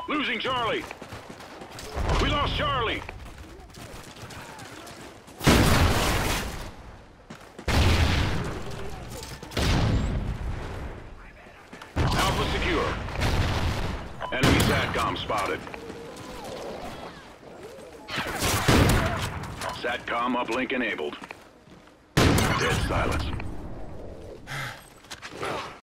Losing Charlie. We lost Charlie. Alpha secure. Enemy SATCOM spotted. SATCOM uplink enabled. Dead silence.